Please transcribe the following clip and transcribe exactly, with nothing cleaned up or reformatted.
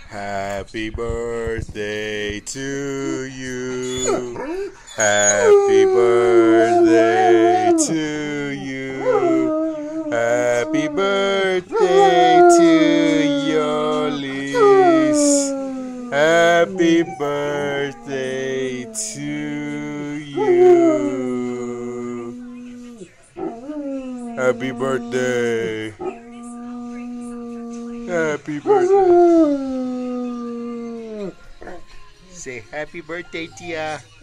Happy birthday to you. Happy birthday to you. Happy birthday to Yolis. Happy birthday to you. Happy birthday. Happy birthday. Say happy birthday, Tia.